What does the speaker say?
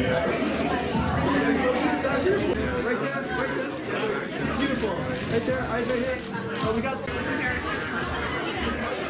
Beautiful. Right there, eyes right here. Oh, we got